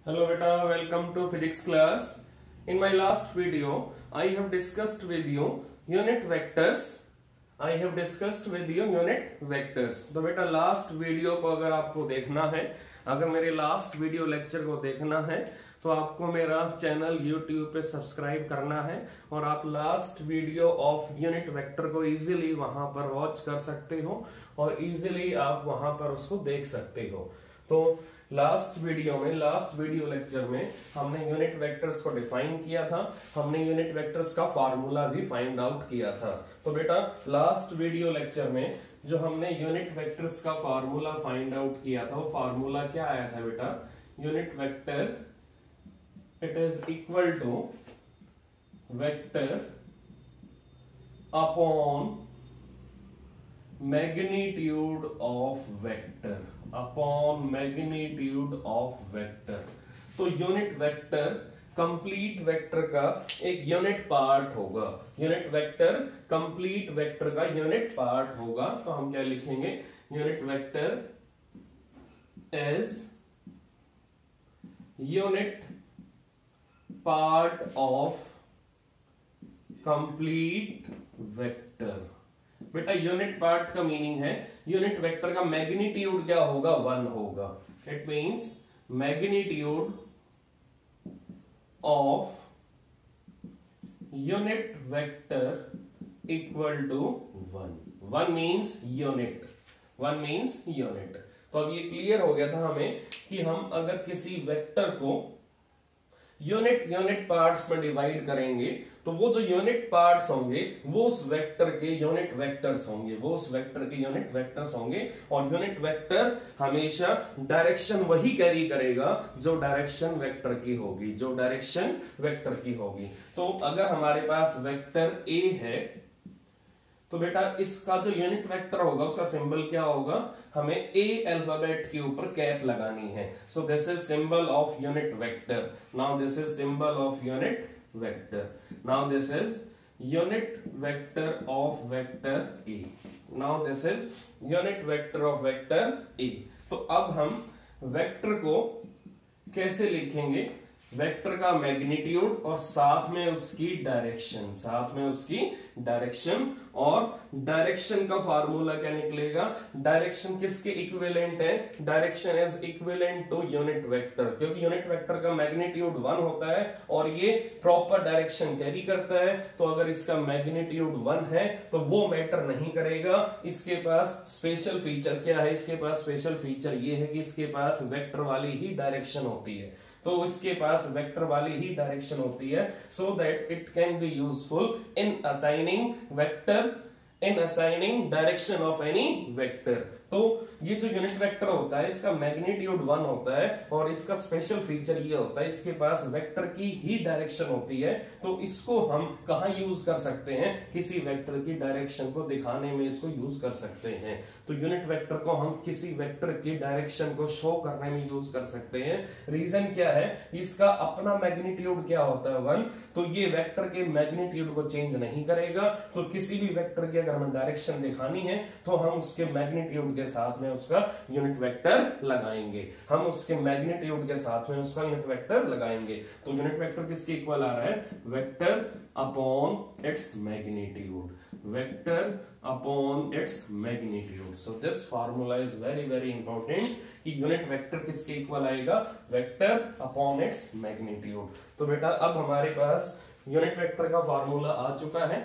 Hello beta, welcome to physics class. In my last video, I have discussed with you unit vectors. तो बेटा last video को अगर आपको देखना है, अगर मेरे लास्ट वीडियो लेक्चर को देखना है तो आपको मेरा चैनल YouTube पे सब्सक्राइब करना है और आप last video of unit vector को इजीली वहां पर वॉच कर सकते हो और इजीली आप वहां पर उसको देख सकते हो। तो लास्ट वीडियो लेक्चर में हमने यूनिट वेक्टर्स को डिफाइन किया था, हमने यूनिट वेक्टर्स का फार्मूला भी फाइंड आउट किया था। तो बेटा लास्ट वीडियो लेक्चर में जो हमने यूनिट वेक्टर्स का फार्मूला फाइंड आउट किया था, वो फार्मूला क्या आया था बेटा? Unit vector it is equal to vector upon magnitude of vector, upon magnitude of vector. तो यूनिट वेक्टर कंप्लीट वेक्टर का एक यूनिट पार्ट होगा, यूनिट वेक्टर कंप्लीट वेक्टर का यूनिट पार्ट होगा। तो हम क्या लिखेंगे? Unit vector as unit part of complete vector. बेटा यूनिट पार्ट का मीनिंग है यूनिट वेक्टर का मैग्नीट्यूड क्या होगा? 1 होगा। It means magnitude of unit vector equal to 1। 1 means unit, 1 means unit. तो अब ये क्लियर हो गया था हमें कि हम अगर किसी वेक्टर को यूनिट पार्ट्स में डिवाइड करेंगे तो वो जो यूनिट पार्ट्स होंगे वो उस वेक्टर के यूनिट वेक्टर्स होंगे, वो उस वेक्टर के यूनिट वेक्टर्स होंगे। और यूनिट वेक्टर हमेशा डायरेक्शन वही कैरी करेगा जो डायरेक्शन वेक्टर की होगी, जो डायरेक्शन वेक्टर की होगी। तो अगर हमारे पास वेक्टर ए है तो बेटा इसका जो यूनिट वेक्टर होगा उसका सिंबल क्या होगा? हमें ए अल्फाबेट के ऊपर कैप लगानी है। So this is symbol of unit vector. Now this is symbol of unit vector. Now this is unit vector of vector A. Now this is unit vector of vector A. तो अब हम vector को कैसे लिखेंगे? Vector का magnitude और साथ में उसकी डायरेक्शन, साथ में उसकी डायरेक्शन। और डायरेक्शन का फार्मूला क्या निकलेगा? डायरेक्शन किसके इक्विवेलेंट है? Direction is equivalent to unit vector, क्योंकि यूनिट वेक्टर का मैग्नीट्यूड 1 होता है और ये प्रॉपर डायरेक्शन कैरी करता है। तो अगर इसका मैग्नीट्यूड 1 है तो वो मैटर नहीं करेगा। इसके पास स्पेशल फीचर क्या है? इसके पास स्पेशल फीचर ये है कि इसके पास वेक्टर वाली ही डायरेक्शन होती है। तो इसके पास वेक्टर वाली ही डायरेक्शन होती है, so that it can be useful in assigning vector, in assigning direction of any vector. तो ये जो यूनिट वेक्टर होता है इसका मैग्नीट्यूड 1 होता है और इसका स्पेशल फीचर ये होता है इसके पास वेक्टर की ही डायरेक्शन होती है। तो इसको हम कहां यूज कर सकते हैं? किसी वेक्टर की डायरेक्शन को दिखाने में इसको यूज कर सकते हैं। तो यूनिट वेक्टर को हम किसी वेक्टर की डायरेक्शन को शो करने में यूज कर सकते हैं। रीजन क्या है? इसका अपना मैग्नीट्यूड क्या होता है? 1। तो ये वेक्टर के मैग्नीट्यूड को चेंज नहीं करेगा। तो किसी भी वेक्टर की अगर हमें डायरेक्शन दिखानी है तो हम उसके मैग्नीट्यूड के साथ में उसका यूनिट वेक्टर लगाएंगे, हम उसके मैग्नीट्यूड के साथ में उसका यूनिट वेक्टर लगाएंगे। तो यूनिट वेक्टर किसके इक्वल आ रहा है? Vector upon its magnitude, vector upon its magnitude. So this formula is very very important कि यूनिट वेक्टर किसके इक्वल आएगा? Vector upon its magnitude. तो बेटा अब हमारे पास यूनिट वेक्टर का फार्मूला आ चुका है।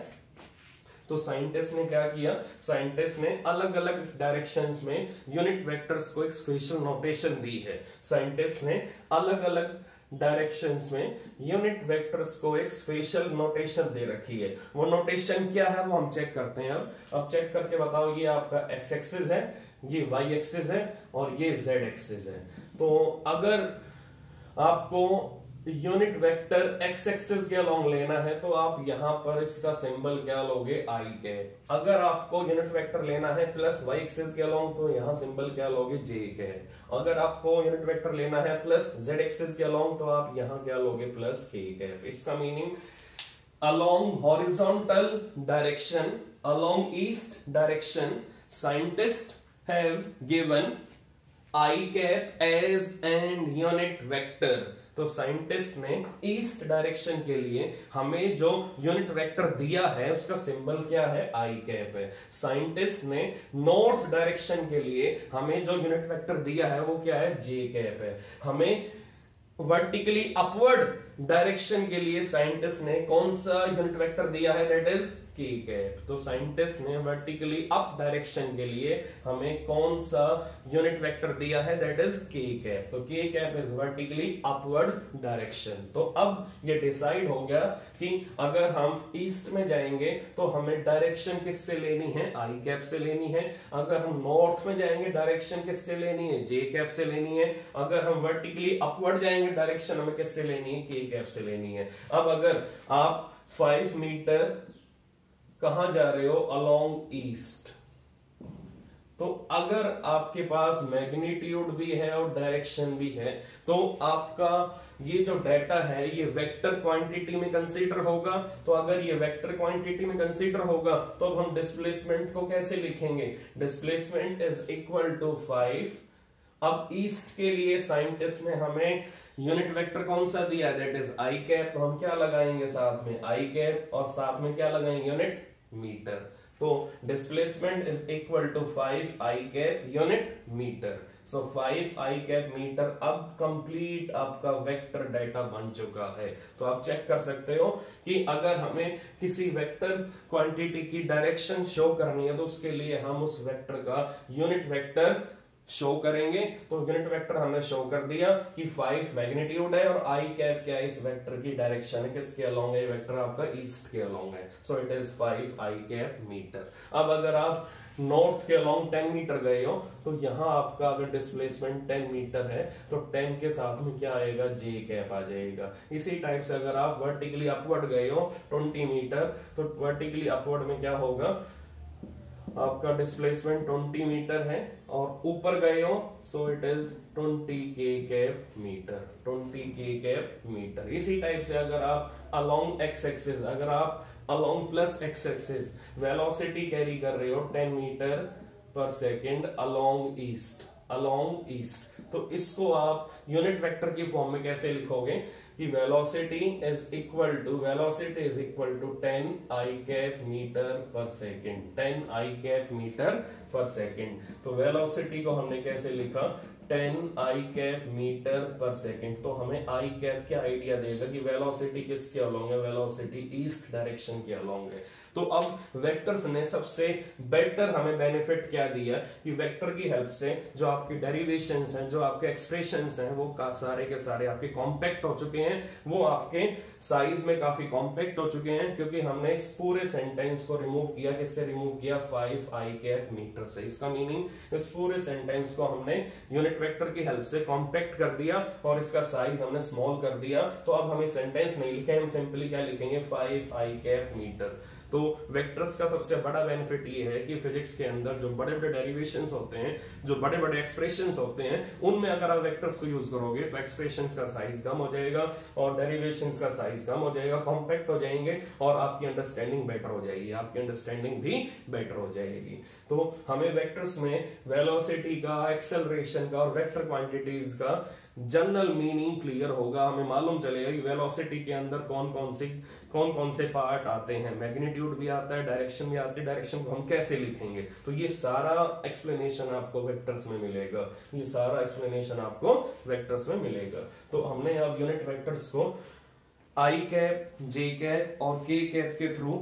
तो साइंटिस्ट ने क्या किया? साइंटिस्ट ने अलग अलग डायरेक्शंस में यूनिट वेक्टर्स को एक स्पेशल नोटेशन दी है। साइंटिस्ट ने अलग अलग डायरेक्शंस में यूनिट वेक्टर्स को एक स्पेशल नोटेशन दे रखी है। वो नोटेशन क्या है वो हम चेक करते हैं। अब चेक करके बताओ। ये आपका एक्स एक्सिस है, ये वाई एक्सिस है और ये जेड एक्सिस है। तो अगर आपको यूनिट वेक्टर एक्स एक्सिस के अलोंग लेना है तो आप यहां पर इसका सिंबल क्या लोगे? I cap. अगर आपको यूनिट वेक्टर लेना है प्लस वाई एक्सिस के अलोंग तो यहां सिंबल क्या लोगे? J cap. अगर आपको यूनिट वेक्टर लेना है प्लस जेड एक्सिस के अलोंग तो आप यहां क्या लोगे? Plus K cap. इसका meaning along horizontal direction, along east direction, scientist have given I cap as an unit vector. तो साइंटिस्ट ने ईस्ट डायरेक्शन के लिए हमें जो यूनिट वेक्टर दिया है उसका सिंबल क्या है, आई कैप है। साइंटिस्ट ने नॉर्थ डायरेक्शन के लिए हमें जो यूनिट वेक्टर दिया है वो क्या है, जे कैप है। हमें वर्टिकली अपवर्ड डायरेक्शन के लिए साइंटिस्ट ने कौन सा यूनिट वेक्टर दिया है, दैट इज के कैप। तो साइंटिस्ट ने वर्टिकली अप डायरेक्शन के लिए हमें कौन सा यूनिट वेक्टर दिया है, दैट इज के कैप। तो K cap is vertically upward direction. तो अब ये डिसाइड हो गया कि अगर हम ईस्ट में जाएंगे तो हमें डायरेक्शन किससे लेनी है, आई कैप से लेनी है। अगर हम नॉर्थ में जाएंगे डायरेक्शन किससे लेनी है, जे कैप से लेनी है। अगर हम वर्टिकली अपवर्ड जाएंगे डायरेक्शन हमें किससे लेनी है, के कैप से लेनी है। अब अगर आप 5 मीटर कहां जा रहे हो, अलोंग ईस्ट, तो अगर आपके पास मैग्नीट्यूड भी है और डायरेक्शन भी है तो आपका ये जो डाटा है ये वेक्टर क्वांटिटी में कंसीडर होगा। तो अगर ये वेक्टर क्वांटिटी में कंसीडर होगा तो अब हम डिस्प्लेसमेंट को कैसे लिखेंगे, डिस्प्लेसमेंट इज इक्वल टू 5। अब ईस्ट के लिए साइंटिस्ट ने हमें यूनिट वेक्टर कौन सा दिया, दैट इज आई कैप। तो हम क्या लगाएंगे साथ में, आई कैप, और साथ में क्या लगाएंगे, यूनिट मीटर। तो displacement is equal to 5 I cap unit metre. So 5 I cap metre. अब कंप्लीट आपका वेक्टर डाटा बन चुका है। तो आप चेक कर सकते हो कि अगर हमें किसी वेक्टर क्वांटिटी की डायरेक्शन शो करनी है तो उसके लिए हम उस वेक्टर का यूनिट वेक्टर शो करेंगे। तो यूनिट वेक्टर हमने शो कर दिया कि 5 मैग्नीट्यूड है और आई कैप क्या है, इस वेक्टर की डायरेक्शन है, किसके अलोंग है, वेक्टर आपका ईस्ट के अलोंग है। So it is 5 I cap metre. अब अगर आप नॉर्थ के अलोंग 10 मीटर गए हो तो यहां आपका अगर डिस्प्लेसमेंट 10 मीटर है तो 10 के साथ में क्या आएगा, जे कैप आ जाएगा। इसी टाइप से अगर आप वर्टिकली अपवर्ड गए हो 20 मीटर तो वर्टिकली अपवर्ड में क्या होगा, आपका डिस्प्लेसमेंट 20 मीटर है और ऊपर गए हो सो इट इज 20 के कैप मीटर, 20 के कैप मीटर। इसी टाइप से अगर आप अलोंग एक्स एक्सिस, अगर आप along plus X axis velocity carry कर रहे हो 10 metre per second along east, along east, तो इसको आप यूनिट वेक्टर की फॉर्म में कैसे लिखोगे कि velocity is equal to 10 I cap metre per second, 10 I cap metre per second. तो वेलोसिटी को हमने कैसे लिखा, 10 I cap metre per second. तो हमें आई कैप क्या आइडिया देगा कि वेलोसिटी किसके अलोंग है, वेलोसिटी ईस्ट डायरेक्शन के अलोंग है। तो अब वेक्टर्स ने सबसे बेटर हमें बेनिफिट क्या दिया कि वेक्टर की हेल्प से जो आपके डेरिवेशंस हैं, जो आपके एक्सप्रेशंस हैं, वो सारे के सारे आपके कॉम्पैक्ट हो चुके हैं, वो आपके साइज में काफी कॉम्पैक्ट हो चुके हैं क्योंकि हमने इस पूरे सेंटेंस को रिमूव किया, किससे रिमूव किया, 5 आई कैप मीटर से। इसका मीनिंग इस पूरे सेंटेंस को हमने यूनिट वेक्टर की हेल्प से कॉम्पैक्ट कर दिया और इसका साइज हमने स्मॉल कर दिया। तो अब हमें सेंटेंस नहीं लिखे, हम सिंपली क्या लिखेंगे, 5 आई कैप मीटर। तो वेक्टर्स का सबसे बड़ा बेनिफिट ये है कि फिजिक्स के अंदर जो बड़े बड़े डेरिवेशंस होते हैं, जो बड़े बड़े एक्सप्रेशंस होते हैं, उनमें अगर आप वेक्टर्स को यूज करोगे तो एक्सप्रेशंस का साइज कम हो जाएगा और डेरिवेशंस का साइज कम हो जाएगा, कॉम्पैक्ट हो जाएंगे और आपकी अंडरस्टैंडिंग बेटर हो जाएगी, आपकी अंडरस्टैंडिंग भी बेटर हो जाएगी। तो हमें वेक्टर्स में वेलोसिटी का, एक्सेलरेशन का और वेक्टर क्वांटिटीज का जनरल मीनिंग क्लियर होगा। हमें मालूम चलेगा कि वेलोसिटी के अंदर कौन कौन से पार्ट आते हैं, मैग्नीट्यूड भी आता है, डायरेक्शन भी आती है, डायरेक्शन को हम कैसे लिखेंगे। तो ये सारा एक्सप्लेनेशन आपको वेक्टर्स में मिलेगा, ये सारा एक्सप्लेनेशन आपको वेक्टर्स में मिलेगा। तो हमने अब यूनिट वेक्टर्स को आई कैप, जे कैप और के कैप के थ्रू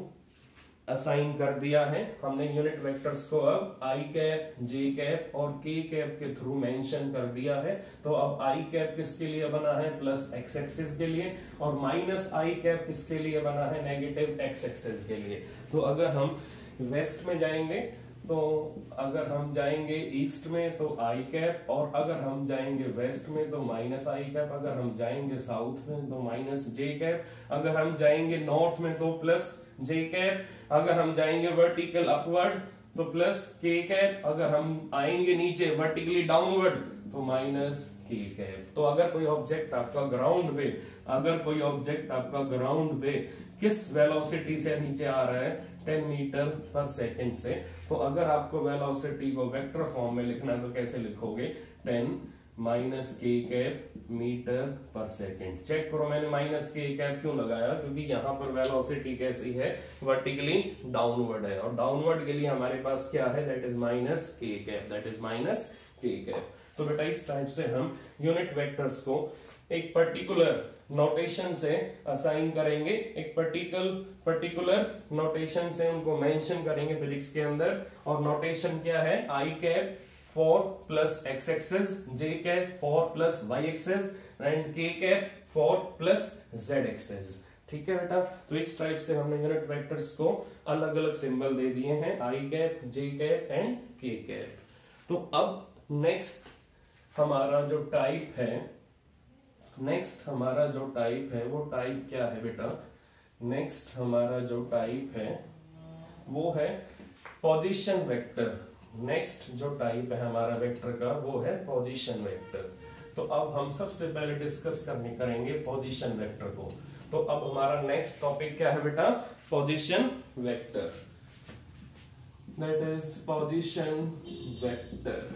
असाइन कर दिया है। हमने यूनिट वेक्टर्स को अब आई कैप, जे कैप और के कैप के थ्रू मेंशन कर दिया है। तो अब आई कैप किसके लिए बना है, प्लस एक्स एक्सिस के लिए, और माइनस आई कैप किसके लिए बना है, नेगेटिव एक्स एक्सिस के लिए। तो अगर हम वेस्ट में जाएंगे, तो अगर हम जाएंगे ईस्ट में तो आई कैप, और अगर हम जाएंगे वेस्ट में तो माइनस आई कैप, अगर हम जाएंगे साउथ में तो माइनस जे कैप, अगर हम जाएंगे नॉर्थ में तो प्लस जे कैप, अगर हम जाएंगे वर्टिकल अपवर्ड तो प्लस के कैप, अगर हम आएंगे नीचे वर्टिकली डाउनवर्ड तो माइनस के कैप। तो अगर कोई ऑब्जेक्ट आपका ग्राउंड पे, अगर कोई ऑब्जेक्ट आपका ग्राउंड पे किस वेलोसिटी से नीचे आ रहा है, 10 मीटर पर सेकेंड से, तो अगर आपको वेलोसिटी को वेक्टर फॉर्म में लिखना है तो कैसे लिखोगे, 10 minus K cap metre per second. Check करो मैंने माइनस के कैप क्यों लगाया, क्योंकि यहाँ पर वेलोसिटी कैसी है, वर्टिकली डाउनवर्ड है, और डाउनवर्ड के लिए हमारे पास क्या है, that is minus K cap, that is minus K cap. तो बेटा इस टाइप से हम यूनिट वेक्टर्स को एक पर्टिकुलर नोटेशन से असाइन करेंगे, एक पर्टिकुलर नोटेशन से उनको मेंशन करेंगे फिजिक्स के अंदर। और नोटेशन क्या है, I cap 4 plus X axes, J cap 4 plus Y axes and K cap 4 plus Z axes. ठीक है बेटा, तो इस टाइप से हमने यूनिट वेक्टर्स को अलग अलग सिंबल दे दिए हैं, I cap, J cap and K cap. तो अब नेक्स्ट हमारा जो टाइप है, वो टाइप क्या है बेटा, नेक्स्ट हमारा जो टाइप है वो है पोजीशन वेक्टर। नेक्स्ट जो टाइप है हमारा वेक्टर का वो है पोजीशन वेक्टर। तो अब हम सबसे पहले डिस्कस करेंगे पोजीशन वेक्टर को। तो अब हमारा नेक्स्ट टॉपिक क्या है बेटा, position vector, that is position vector.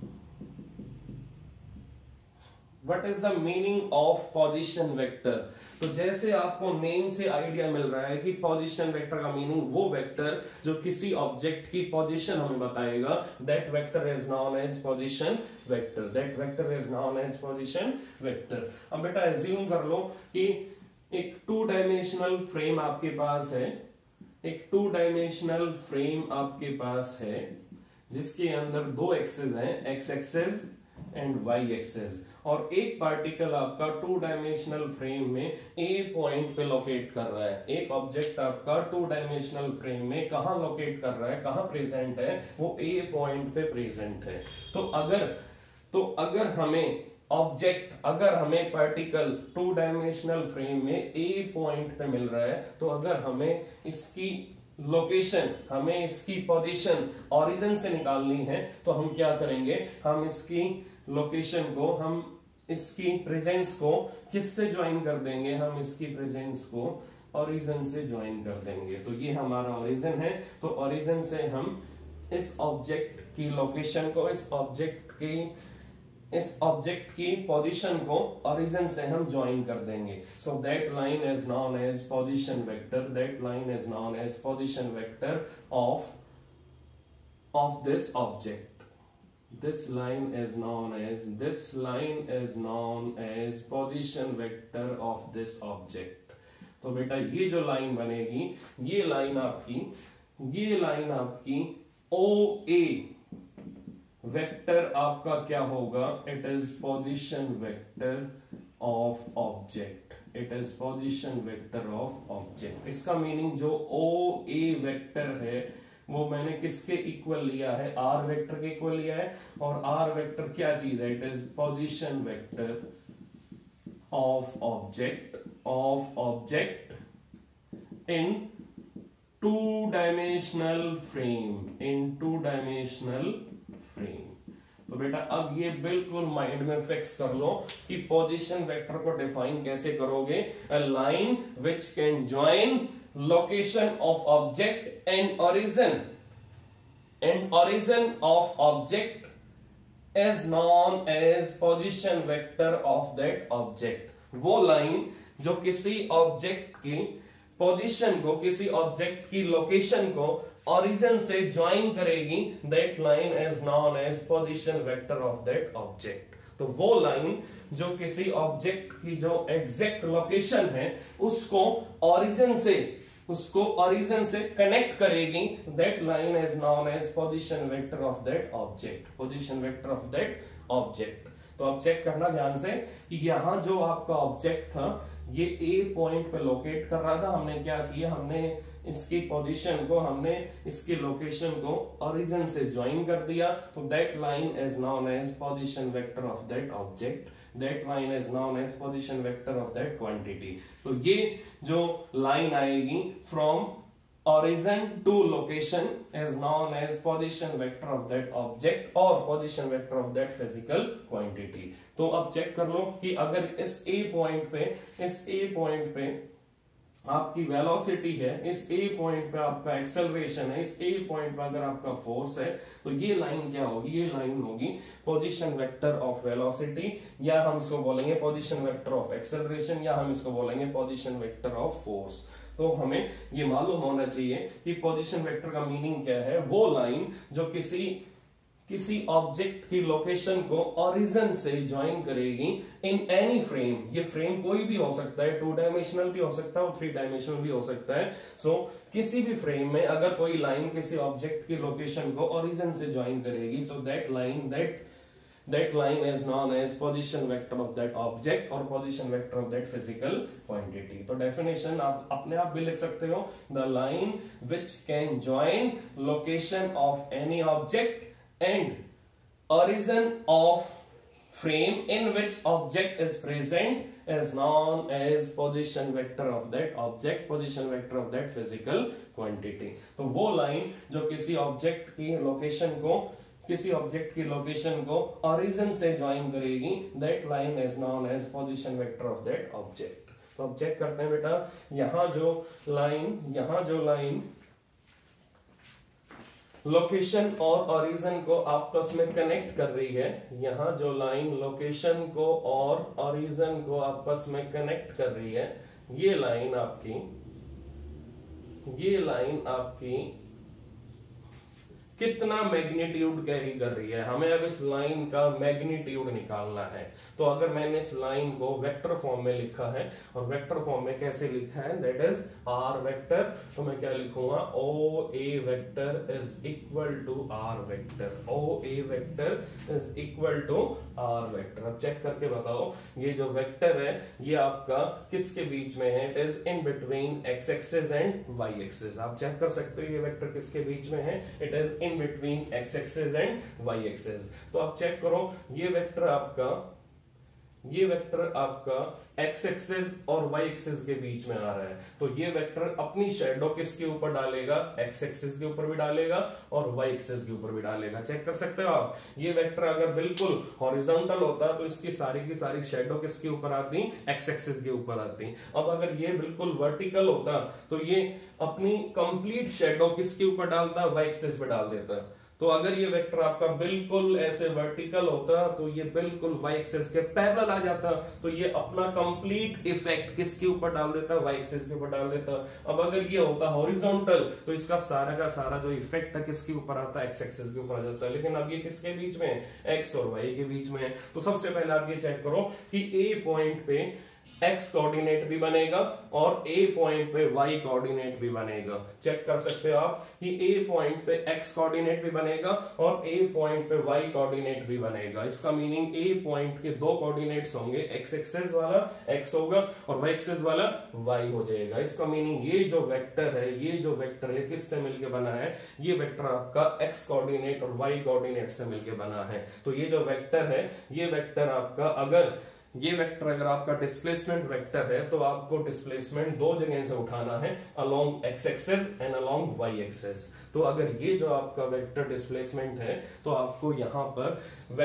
What is the meaning of position vector? तो जैसे आपको नेम से आइडिया मिल रहा है कि पोजीशन वेक्टर का मीनिंग वो वेक्टर जो किसी ऑब्जेक्ट की पोजीशन हमें बताएगा, that vector is known as position vector, that vector is known as position vector. अब बेटा एज्यूम कर लो कि एक 2 डायमेंशनल फ्रेम आपके पास है, एक 2 डायमेंशनल फ्रेम आपके पास है जिसके अंदर 2 एक्सेस हैं, X axes and Y axes, और एक पार्टिकल आपका 2 डायमेंशनल फ्रेम में ए पॉइंट पे लोकेट कर रहा है। एक ऑब्जेक्ट आपका 2 डायमेंशनल फ्रेम में कहां लोकेट कर रहा है, कहां प्रेजेंट है, वो ए पॉइंट पे प्रेजेंट है। तो अगर हमें पार्टिकल 2 डायमेंशनल फ्रेम में ए पॉइंट पे मिल रहा है, तो अगर हमें इसकी लोकेशन, हमें इसकी पोजीशन ओरिजिन से निकालनी है, तो हम क्या करेंगे, हम इसकी लोकेशन को, हम इसकी प्रेजेंस को किससे ज्वाइन कर देंगे, हम इसकी प्रेजेंस को ओरिजिन से ज्वाइन कर देंगे। तो ये हमारा ओरिजिन है, तो ओरिजिन से हम इस ऑब्जेक्ट की लोकेशन को, इस ऑब्जेक्ट की पोजीशन को ओरिजिन से हम ज्वाइन कर देंगे। So that line is known as position vector, that line is known as position vector of this object. This line is known as position vector of this object। तो बेटा ये जो line बनेगी, ये लाइन आपकी OA vector आपका क्या होगा, it is position vector of object, it is position vector of object. इसका मीनिंग जो OA वेक्टर है वो मैंने किसके इक्वल लिया है, आर वेक्टर के इक्वल लिया है, और आर वेक्टर क्या चीज है, it is position vector of object in 2 dimensional frame. तो बेटा अब ये बिल्कुल माइंड में फिक्स कर लो कि पोजीशन वेक्टर को डिफाइन कैसे करोगे, a line which can join location of object and origin of object is known as position vector of that object। वो लाइन जो किसी ऑब्जेक्ट की पोजीशन को, किसी ऑब्जेक्ट की लोकेशन को ओरिजिन से ज्वाइन करेगी, that line is known as position vector of that object. तो वो लाइन जो किसी ऑब्जेक्ट की जो एग्जैक्ट लोकेशन है उसको ओरिजिन से कनेक्ट करेगी, that line is known as position vector of that object, position vector of that object. तो अब चेक करना ध्यान से कि यहां जो आपका ऑब्जेक्ट था ये ए पॉइंट पे लोकेट कर रहा था, हमने क्या किया, हमने इसकी पोजीशन को, हमने इसकी लोकेशन को ओरिजिन से ज्वाइन कर दिया। तो that line is known as position vector of that object, that line is known as position vector of that quantity. तो ये जो लाइन आएगी from origin to location is known as position vector of that object or position vector of that physical quantity। तो अब check कर लो कि अगर इस A पॉइंट पे आपकी वेलोसिटी है, इस ए पॉइंट पे आपका एक्सेलरेशन है, इस ए पॉइंट पे अगर आपका फोर्स है, तो ये लाइन क्या होगी, ये लाइन होगी पोजीशन वेक्टर ऑफ वेलोसिटी, या हम इसको बोलेंगे पोजीशन वेक्टर ऑफ एक्सेलरेशन, या हम इसको बोलेंगे पोजीशन वेक्टर ऑफ फोर्स। तो हमें ये मालूम होना चाहिए कि पोजीशन वेक्टर का मीनिंग क्या है। वो लाइन जो किसी ऑब्जेक्ट की लोकेशन को ओरिजिन से ज्वाइन करेगी इन एनी फ्रेम। ये फ्रेम कोई भी हो सकता है, 2 डायमेंशनल भी हो सकता है और 3 डायमेंशनल भी हो सकता है। सो किसी भी फ्रेम में अगर कोई लाइन किसी ऑब्जेक्ट की लोकेशन को ओरिजिन से ज्वाइन करेगी, सो that line is known as position vector of that object or position vector of that physical quantity। तो definition आप अपने आप भी लिख सकते हो, the line which can join location of any object and origin of frame in which object is present is known as position vector of that object, position vector of that physical quantity। तो वो line जो किसी object की location को origin से join करेगी, that line is known as position vector of that object. तो अब चेक करते हैं बेटा, यहां जो लाइन लोकेशन और ओरिजिन को आपस में कनेक्ट कर रही है, यहां जो लाइन लोकेशन को और ओरिजिन को आपस में कनेक्ट कर रही है, ये लाइन आपकी कितना मैग्नीट्यूड कैरी कर रही है, हमें अब इस लाइन का मैग्नीट्यूड निकालना है। तो अगर मैंने इस लाइन को वेक्टर फॉर्म में लिखा है, और वेक्टर फॉर्म में कैसे लिखा है, दैट इज आर वेक्टर, तो मैं क्या लिखूंगा, O A vector is equal to R vector, O A vector is equal to R vector. अब चेक करके बताओ, ये जो वेक्टर है ये आपका किसके बीच में है, it is in between X axis and Y axis. आप चेक कर सकते हो ये वेक्टर किसके बीच में है, it is in between X axis and Y axis. तो आप चेक करो, ये वेक्टर आपका एक्स एक्सिस और वाई एक्सिस के बीच में आ रहा है। तो ये वेक्टर अपनी शेडो किसके ऊपर डालेगा, एक्स एक्सिस के ऊपर भी डालेगा और वाई एक्सिस के ऊपर भी डालेगा। चेक कर सकते हो आप, ये वेक्टर अगर बिल्कुल हॉरिजॉन्टल होता तो इसकी सारी की सारी शेडो किसके ऊपर आती, एक्स एक्सिस के ऊपर आती। अब अगर ये बिल्कुल वर्टिकल होता तो ये अपनी कंप्लीट शेडो किसके ऊपर डालता, वाई एक्सिस पे डाल देता। तो अगर ये वेक्टर आपका बिल्कुल ऐसे वर्टिकल होता तो ये बिल्कुल वाई एक्सिस के पैरेलल आ जाता, तो ये अपना कंप्लीट इफेक्ट किसके ऊपर डाल देता, वाई एक्सिस के ऊपर डाल देता। अब अगर ये होता हॉरिजॉन्टल तो इसका सारा का सारा जो इफेक्ट है किसके ऊपर आता है, एक्स एक्सिस के ऊपर आ जाता है। लेकिन अब ये किसके बीच में है, एक्स और वाई के बीच में है। तो सबसे पहले आप ये चेक करो कि ए पॉइंट पे एक्स कोऑर्डिनेट भी बनेगा और ए पॉइंट पे वाई कोऑर्डिनेट भी बनेगा। चेक कर सकते हो आप कि ए पॉइंट पे एक्स कोऑर्डिनेट भी बनेगा और ए पॉइंट पे वाई कोऑर्डिनेट भी बनेगा। इसका मीनिंग ए पॉइंट के 2 कोऑर्डिनेट्स होंगे, एक्स एक्सिस वाला एक्स होगा और वाई एक्सिस वाला वाई हो जाएगा। इसका मीनिंग ये जो वेक्टर है किससे मिलके बना है, ये वेक्टर आपका एक्स कोऑर्डिनेट और वाई कोऑर्डिनेट से मिलके बना है। तो ये जो वेक्टर है, ये वेक्टर आपका अगर आपका डिस्प्लेसमेंट वेक्टर है तो आपको डिस्प्लेसमेंट 2 जगह से उठाना है, along X axis and along Y axis. तो अगर ये जो आपका वेक्टर डिस्प्लेसमेंट है तो आपको यहां पर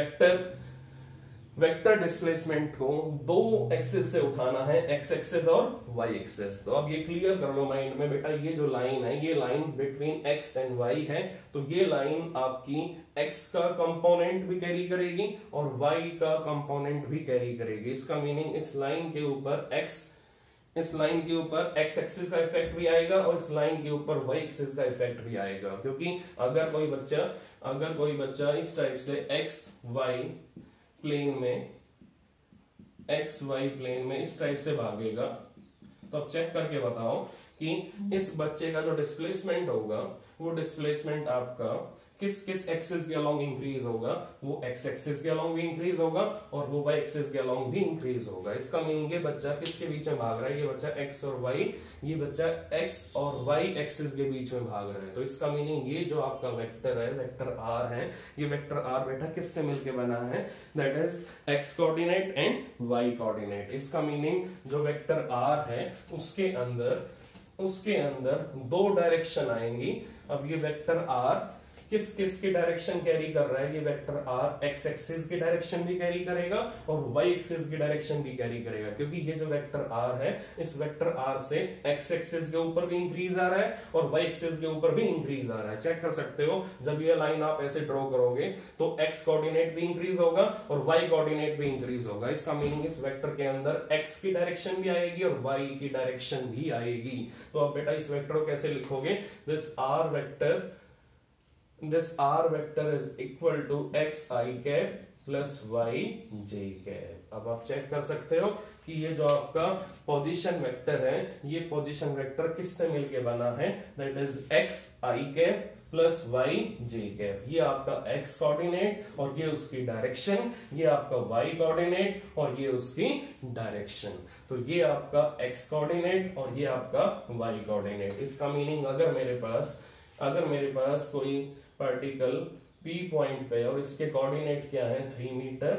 वेक्टर डिस्प्लेसमेंट को 2 एक्सिस से उठाना है, एक्स एक्सिस और वाई एक्सिस। तो अब ये क्लियर कर लो माइंड में बेटा, ये जो लाइन है ये line between X and Y है। तो ये लाइन आपकी एक्स का कंपोनेंट भी कैरी करेगी और वाई का कंपोनेंट भी कैरी करेगी। इसका मीनिंग इस लाइन के ऊपर एक्स एक्सिस का इफेक्ट भी आएगा और इस लाइन के ऊपर वाई एक्सिस का इफेक्ट भी आएगा। क्योंकि अगर कोई बच्चा इस टाइप से एक्स वाई प्लेन में इस टाइप से भागेगा, तो अब चेक करके बताओ कि इस बच्चे का जो डिस्प्लेसमेंट होगा वो डिस्प्लेसमेंट आपका किस एक्सिस के अलोंग इंक्रीज होगा, वो एक्स एक्सिस के अलोंग भी इंक्रीज होगा और वो वाई एक्सिस के अलोंग भी इंक्रीज होगा। इसका मीनिंग ये बच्चा किसके बीच में भाग रहा है, ये बच्चा एक्स और वाई एक्सिस के बीच में भाग रहा है। तो इसका मीनिंग ये जो आपका वेक्टर है, वेक्टर आर है, ये वेक्टर आर बेटा किससे मिलके बना है, that is X coordinate and Y coordinate. इसका मीनिंग जो वेक्टर आर है उसके अंदर 2 डायरेक्शन आएंगी। अब ये वेक्टर आर किस किस की डायरेक्शन कैरी कर रहा है, ये वेक्टर आर एक्स एक्सिस की डायरेक्शन भी कैरी करेगा और वाई एक्सिस की डायरेक्शन भी कैरी करेगा, क्योंकि ये जो वेक्टर आर है इस वेक्टर आर से एक्स एक्सिस के ऊपर भी इंक्रीज आ रहा है और वाई एक्सिस के ऊपर भी इंक्रीज आ रहा है। चेक कर सकते हो, जब ये लाइन आप ऐसे ड्रॉ करोगे तो एक्स कोऑर्डिनेट भी इंक्रीज होगा और वाई कोऑर्डिनेट भी इंक्रीज होगा। इसका मीनिंग इस वेक्टर के अंदर एक्स की डायरेक्शन भी आएगी और वाई की डायरेक्शन भी आएगी। तो अब बेटा इस वेक्टर को कैसे लिखोगे, this R vector is equal to X I cap plus Y J cap. अब आप चेक कर सकते हो कि ये जो आपका पोजीशन वेक्टर है, ये पोजीशन वेक्टर किससे मिलके बना है, that is X I cap plus Y J cap. ये आपका एक्स कोऑर्डिनेट और ये उसकी डायरेक्शन, ये आपका वाई कोऑर्डिनेट और ये उसकी डायरेक्शन। तो ये आपका एक्स कोऑर्डिनेट और ये आपका वाई कोऑर्डिनेट। इसका मीनिंग अगर मेरे पास कोई पार्टिकल P पॉइंट पे और इसके कोऑर्डिनेट क्या है 3 मीटर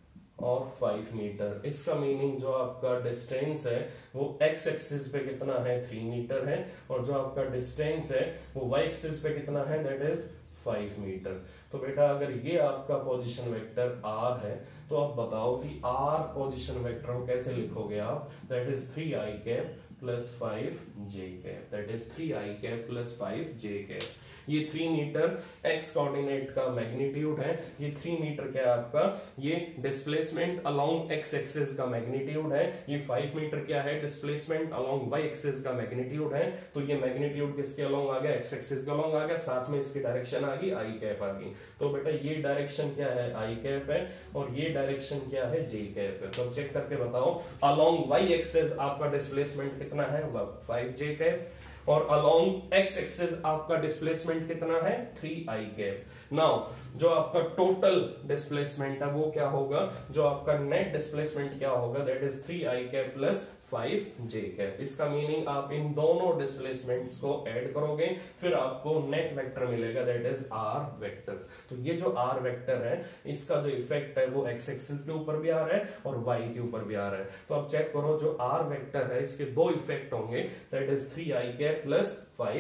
और 5 मीटर, इसका मीनिंग जो आपका डिस्टेंस है वो x एक्सिस पे कितना है 3 मीटर है और जो आपका डिस्टेंस है वो y एक्सिस पे कितना है, दैट इज 5 मीटर। तो बेटा अगर ये आपका पोजीशन वेक्टर r है तो आप बताओ कि r पोजीशन वेक्टर को कैसे लिखोगे आप, that is 3i cap plus 5j cap, that is 3i cap plus 5j cap. ये 3 मीटर x कोऑर्डिनेट का मैग्नीट्यूड है, ये 3 मीटर क्या है आपका, ये डिस्प्लेसमेंट अलोंग x एक्सिस का मैग्नीट्यूड है, ये 5 मीटर क्या है, डिस्प्लेसमेंट अलोंग y एक्सिस का मैग्नीट्यूड है। तो ये मैग्नीट्यूड किसके अलोंग आ गया, x एक्सिस के अलोंग आ गया, साथ में इसकी डायरेक्शन आ गई i कैप आ गई। तो बेटा ये डायरेक्शन क्या है i कैप है और ये डायरेक्शन क्या है j कैप है। तो चेक करके बताओ, अलोंग y एक्सिस आपका डिस्प्लेसमेंट कितना है 5j कैप और अलोंग x एक्सिस आपका डिस्प्लेसमेंट कितना है 3i कैप। नाउ जो आपका टोटल डिस्प्लेसमेंट है वो क्या होगा, जो आपका नेट डिस्प्लेसमेंट क्या होगा, that is 3i cap plus 5j cap. इसका मीनिंग आप इन दोनों डिस्प्लेसमेंट्स को ऐड करोगे फिर आपको नेट वेक्टर मिलेगा, दैट इज r वेक्टर। तो ये जो r वेक्टर है इसका जो इफेक्ट है वो x एक्सिस के ऊपर भी आ रहा है और y के ऊपर भी आ रहा है। तो आप चेक करो, जो r वेक्टर है इसके दो इफेक्ट होंगे, that is 3i cap plus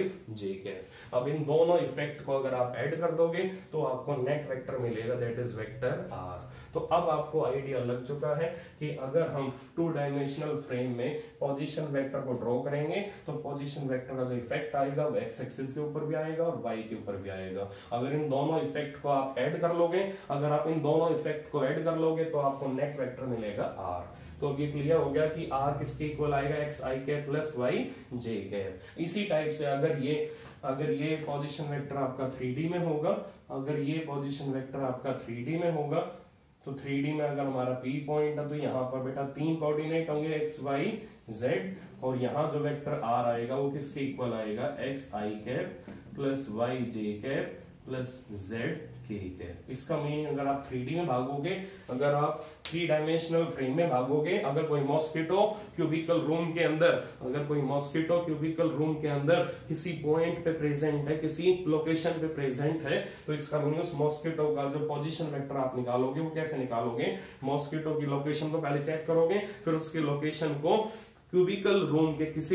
5j cap. अब इन दोनों इफेक्ट को अगर आप ऐड कर दोगे तो आपको नेट वेक्टर मिलेगा, दैट इज वेक्टर r। तो अब आपको आइडिया लग चुका है कि अगर हम 2 डायमेंशनल फ्रेम में पोजीशन वेक्टर को ड्रॉ करेंगे तो पोजीशन वेक्टर का जो इफेक्ट आएगा वो x एक्सिस के ऊपर भी आएगा और y के ऊपर भी आएगा। अगर इन दोनों इफेक्ट को आप ऐड कर लोगे, अगर आप इन दोनों इफेक्ट को ऐड कर लोगे तो आपको नेट वेक्टर मिलेगा r। तो अब ये क्लियर हो गया कि r किसके इक्वल आएगा, X I cap plus Y J cap. इसी टाइप से अगर ये पोजीशन वेक्टर आपका 3D में होगा, अगर ये पोजीशन वेक्टर आपका 3D में होगा तो 3D में अगर हमारा P पॉइंट है तो यहाँ पर बेटा 3 कोऑर्डिनेट होंगे x y z और यहाँ जो वेक्टर r आएगा वो किसके इक्वल आएगा, X I cap plus Y J cap plus z k cap. इसका मीनिंग अगर आप 3D में भागोगे, अगर आप 3 डायमेंशनल फ्रेम में भागोगे, अगर कोई मॉस्किटो क्यूबिकल रूम के अंदर किसी पॉइंट पे प्रेजेंट है, किसी लोकेशन पे प्रेजेंट है, तो इसका मीनिंग उस मॉस्किटो का जो पोजीशन वेक्टर आप निकालोगे वो कैसे निकालोगे, मॉस्किटो की लोकेशन को पहले चेक करोगे, फिर उसकी लोकेशन को क्यूबिकल रूम के किसी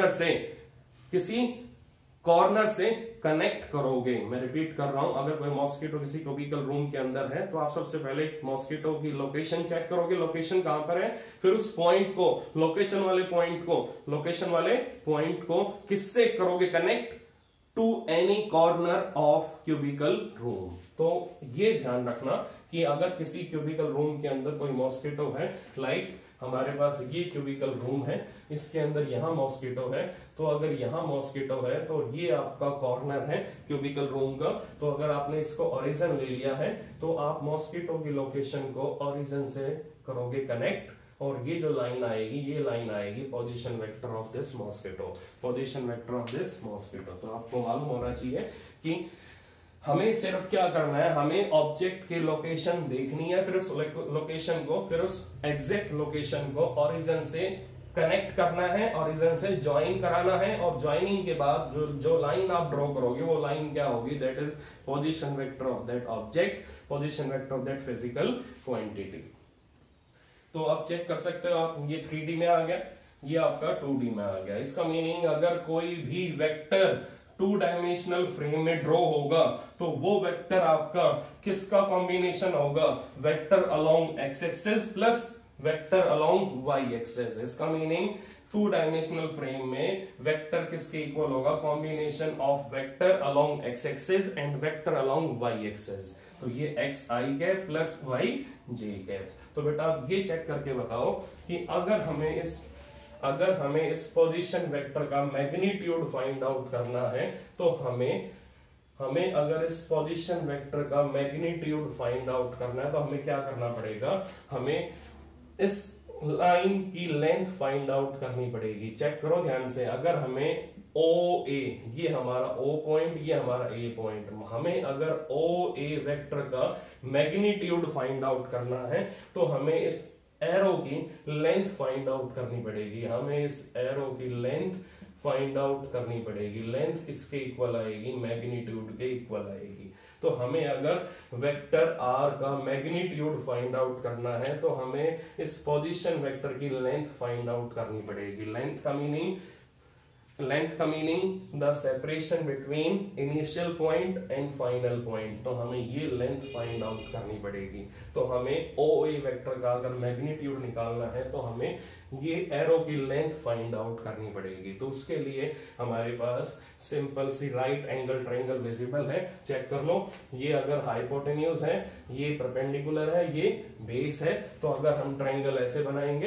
कॉर्नर से कनेक्ट करोगे। मैं रिपीट कर रहा हूं, अगर कोई मॉस्किटो किसी क्यूबिकल रूम के अंदर है तो आप सबसे पहले मॉस्किटो की लोकेशन चेक करोगे, लोकेशन कहां पर है, फिर उस पॉइंट को, लोकेशन वाले पॉइंट को किससे करोगे connect, to any corner of cubical room. तो ये ध्यान रखना कि अगर किसी क्यूबिकल रूम के अंदर कोई मॉस्किटो है, लाइक हमारे पास ये क्यूबिकल रूम है, इसके अंदर यहाँ मॉस्किटो है, तो अगर यहाँ मॉस्किटो है तो ये आपका कॉर्नर है क्यूबिकल रूम का। तो अगर आपने इसको ओरिजिन ले लिया है तो आप मॉस्किटो की लोकेशन को ओरिजिन से करोगे कनेक्ट और ये जो लाइन आएगी, ये लाइन आएगी position vector of this mosquito, तो आपको मालूम होना चाहिए कि हमें सिर्फ क्या करना है, हमें ऑब्जेक्ट की लोकेशन देखनी है, फिर उस लोकेशन को, फिर उस एग्जैक्ट लोकेशन को ओरिजिन से कनेक्ट करना है, ओरिजिन से ज्वाइन कराना है और ज्वाइनिंग के बाद जो लाइन आप ड्रॉ करोगे वो लाइन क्या होगी, that is position vector of that object, position vector of that physical quantity. तो आप चेक कर सकते हो, आप ये 3D में आ गया, ये आपका 2D में आ गया। इसका मीनिंग अगर कोई भी वेक्टर टू डायमेंशनल फ्रेम में ड्रॉ होगा तो वो वेक्टर आपका किसका कॉम्बिनेशन होगा, vector along X axis plus vector along Y axis. इसका मीनिंग टू डायमेंशनल फ्रेम में वेक्टर किसके इक्वल होगा, combination of vector along X axis and vector along Y axis. तो ये X I cap plus Y J cap. तो बेटा आप ये चेक करके बताओ कि अगर हमें इस पोजीशन वेक्टर का मैग्नीट्यूड फाइंड आउट करना है तो हमें अगर इस पोजीशन वेक्टर का मैग्नीट्यूड फाइंड आउट करना है तो हमें क्या करना पड़ेगा, हमें इस लाइन की लेंथ फाइंड आउट करनी पड़ेगी। चेक करो ध्यान से, अगर हमें ओ ए, ये हमारा ओ पॉइंट, ये हमारा ए पॉइंट, हमें अगर ओ ए वेक्टर का मैग्नीट्यूड फाइंड आउट करना है तो हमें इस एरो की लेंथ फाइंड आउट करनी पड़ेगी। हमें इस एरो की लेंथ फाइंड आउट करनी पड़ेगी। लेंथ किसके इक्वल आएगी, मैग्नीट्यूड के इक्वल आएगी। तो हमें अगर वेक्टर आर का मैग्नीट्यूड फाइंड आउट करना है तो हमें इस पोजीशन वेक्टर की लेंथ फाइंड आउट करनी पड़ेगी। लेंथ का meaning the separation between initial point and final point. तो हमें ये लेंथ फाइंड आउट करनी पड़ेगी। तो हमें ओ ए वेक्टर का अगर मैग्नीट्यूड निकालना है तो हमें ये एरो की लेंथ फाइंड आउट करनी पड़ेगी। तो उसके लिए हमारे पास सिंपल सी राइट एंगल ट्रायंगल विजिबल है। चेक कर लो, ये अगर हाइपोटेन्यूज है, ये परपेंडिकुलर है, ये बेस है। तो अगर हम ट्रायंगल ऐसे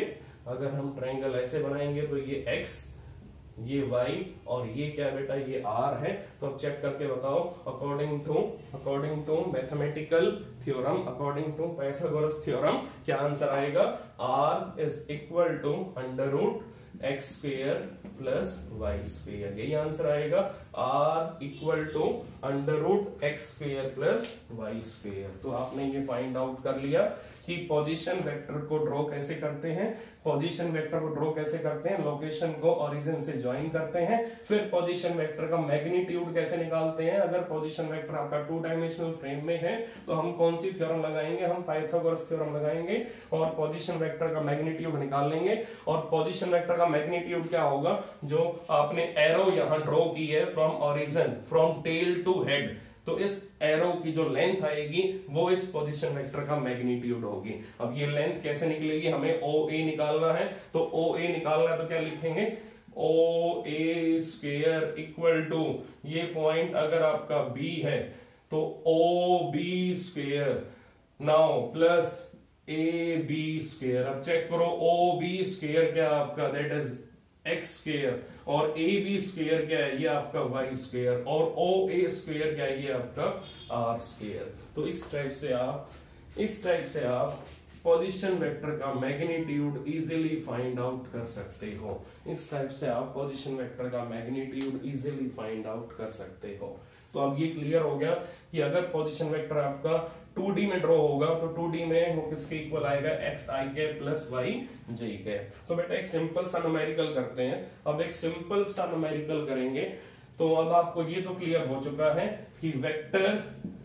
बनाएंगे तो ये x, ये y और ये क्या बेटा, ये r है। तो अब चेक करके बताओ, according to mathematical theorem, according to Pythagoras theorem क्या आंसर आएगा, r is equal to under root X square plus Y square. यही आंसर आएगा, r equal to under root X square plus Y square. तो आपने ये find out कर लिया कि पोजीशन वेक्टर को ड्रॉ कैसे करते हैं। पोजीशन वेक्टर को ड्रॉ कैसे करते हैं, लोकेशन को ओरिजिन से ज्वाइन करते हैं। फिर पोजीशन वेक्टर का मैग्नीट्यूड कैसे निकालते हैं। अगर पोजीशन वेक्टर आपका टू डायमेंशनल फ्रेम में है तो हम कौन सी थ्योरम लगाएंगे, हम पाइथागोरस थ्योरम लगाएंगे और पोजीशन वेक्टर का मैग्नीट्यूड निकाल लेंगे। और पोजीशन वेक्टर का मैग्नीट्यूड क्या होगा, जो आपने एरो यहां ड्रॉ की है from origin, from tail to head, तो इस एरो की जो लेंथ आएगी वो इस पोजीशन वेक्टर का मैग्नीट्यूड होगी। अब ये लेंथ कैसे निकलेगी, हमें ओ ए निकालना है। तो ओ ए निकालना है तो क्या लिखेंगे, O A square equal to, ये पॉइंट अगर आपका बी है तो O B square now plus A B square. अब चेक करो, ओ बी स्क्वेयर क्या आपका, दैट इज एक्स स्क्वेयर, और ए बी स्क्वेयर क्या है, ये आपका वाई स्क्वेयर, और ओ ए स्क्वेयर क्या है, ये आपका आर स्क्वेयर। तो इस टाइप से आप पोजीशन वेक्टर का मैग्नीट्यूड इजीली फाइंड आउट कर सकते हो। इस टाइप से आप पोजीशन वेक्टर का मैग्नीट्यूड इजीली फाइंड आउट कर सकते हो। तो अब ये क्लियर हो गया कि अगर पोजीशन वेक्टर आपका 2D में ड्रॉ होगा तो 2D में वो किसके इक्वल आएगा, X I cap plus Y J cap. तो बेटा एक सिंपल सा न्यूमेरिकल करते हैं। अब एक सिंपल सा न्यूमेरिकल करेंगे तो अब आपको ये तो क्लियर हो चुका है कि वेक्टर,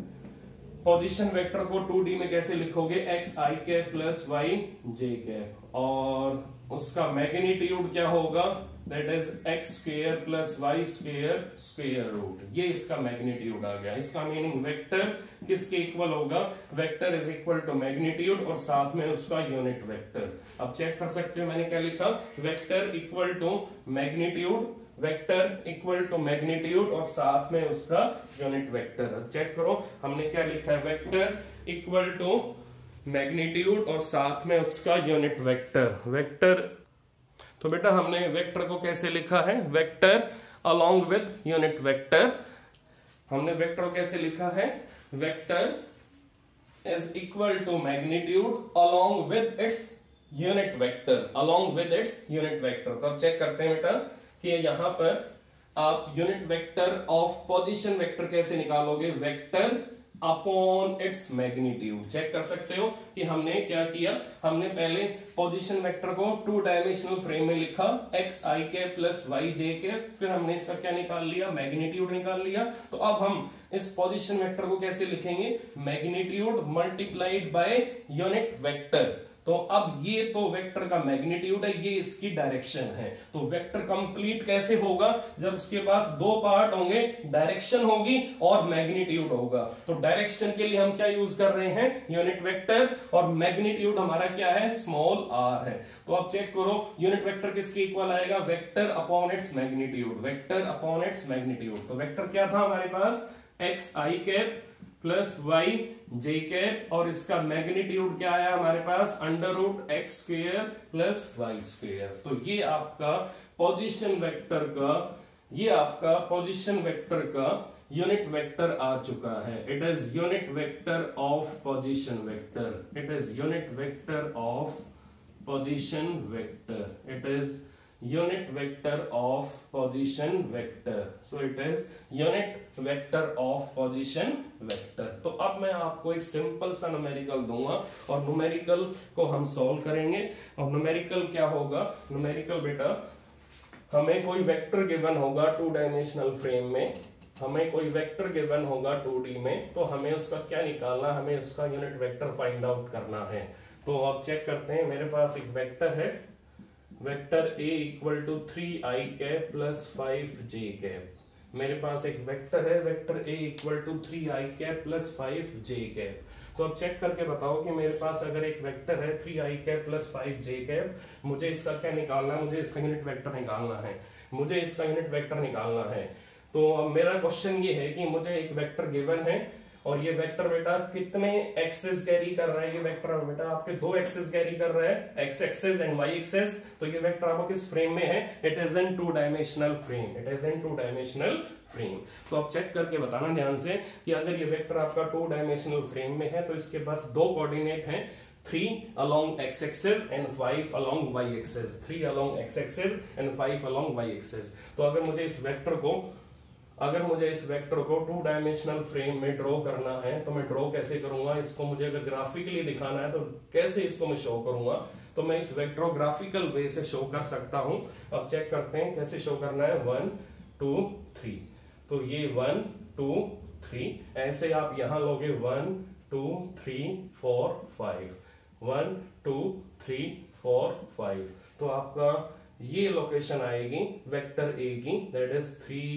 पोजीशन वेक्टर को 2D में कैसे लिखोगे, X I cap plus Y J cap, और उसका मैग्नीट्यूड क्या होगा, that is X square plus Y square square root. ये इसका मैग्नीट्यूड आ गया। इसका मीनिंग वेक्टर किसके इक्वल होगा, vector is equal to magnitude और साथ में उसका यूनिट वेक्टर। अब चेक कर सकते हो मैंने क्या लिखा, vector equal to magnitude, vector equal to magnitude और साथ में उसका यूनिट वेक्टर। अब चेक करो हमने क्या लिखा है, वेक्टर इक्वल टू मैग्नीट्यूड और साथ में उसका यूनिट वेक्टर। तो बेटा हमने वेक्टर को कैसे लिखा है, vector along with unit vector. हमने वेक्टर को कैसे लिखा है, vector is equal to magnitude along with its unit vector, along with its unit vector. तो अब चेक करते हैं बेटा कि यहां पर आप unit vector of position vector कैसे निकालोगे, vector upon its magnitude. Check कर सकते हो कि हमने क्या किया, हमने पहले पोजीशन वेक्टर को टू डायमेंशनल फ्रेम में लिखा, X I cap plus Y J cap, फिर हमने इसका क्या निकाल लिया, मैग्नीट्यूड निकाल लिया। तो अब हम इस पोजीशन वेक्टर को कैसे लिखेंगे, magnitude multiplied by unit vector. तो अब ये तो वेक्टर का मैग्नीट्यूड है, ये इसकी डायरेक्शन है। तो वेक्टर कंप्लीट कैसे होगा? जब उसके पास दो पार्ट होंगे, डायरेक्शन होगी और मैग्नीट्यूड होगा। तो डायरेक्शन के लिए हम क्या यूज कर रहे हैं? यूनिट वेक्टर, और मैग्नीट्यूड हमारा क्या है? स्मॉल r है। तो आप चेक करो यूनिट वेक्टर किसके इक्वल आएगा? Vector upon its magnitude, vector upon its magnitude. तो वेक्टर क्या था हमारे पास? X I cap plus Y J cap, और इसका मैग्नीट्यूड क्या आया हमारे पास? Under root X square plus Y square. तो ये आपका पोजीशन वेक्टर का, ये आपका पोजीशन वेक्टर का यूनिट वेक्टर आ चुका है। It is unit vector of position vector, it is unit vector of position vector, it is unit vector of position vector, so it is unit vector of position vector। तो अब मैं आपको एक simple सा numerical दूंगा और numerical को हम सॉल्व करेंगे। और न्यूमेरिकल क्या होगा? न्यूमेरिकल बेटा, हमें कोई वेक्टर गिवन होगा टू डायमेंशनल फ्रेम में, हमें कोई वेक्टर गिवन होगा 2D में, तो हमें उसका क्या निकालना? हमें उसका यूनिट वेक्टर फाइंड आउट करना है। तो आप चेक करते हैं, मेरे पास एक वेक्टर है, vector a equal to 3i cap plus 5j cap. मेरे पास एक वेक्टर है, vector a equal to 3i cap plus 5j cap. तो अब चेक करके बताओ कि मेरे पास अगर एक वेक्टर है 3i cap plus 5j cap, मुझे इसका क्या निकालना है? मुझे इसका यूनिट वेक्टर निकालना है, मुझे इसका यूनिट वेक्टर निकालना है। तो अब मेरा क्वेश्चन ये है कि मुझे एक वेक्टर गिवन है और ये वेक्टर बेटा कितने एक्सेस कैरी कर रहा है? ये वेक्टर बेटा आपके दो एक्सेस कैरी कर रहा है, x axes and Y axes. तो ये वेक्टर आपको किस फ्रेम में है? It is in two dimensional frame, it is in two dimensional frame. तो आप चेक करके बताना ध्यान से कि अगर ये वेक्टर आपका टू डायमेंशनल फ्रेम में है तो इसके पास दो कोऑर्डिनेट हैं, 3 along x axis and 5 along y axis, 3 along x axis and 5 along y axis। तो अगर मुझे इस वेक्टर को टू डायमेंशनल फ्रेम में ड्रॉ करना है तो मैं ड्रॉ कैसे करूंगा इसको? मुझे अगर ग्राफिकली दिखाना है तो कैसे इसको मैं शो करूंगा? तो मैं इस वेक्टर को ग्राफिकल वे से शो कर सकता हूं। अब चेक करते हैं कैसे शो करना है। 1 2 3, तो ये 1 2 3, ऐसे आप यहां लोगे 1 2 3 4 5, 1 2 3 4 5। तो आपका ये लोकेशन आएगी वेक्टर ए की, दैट इज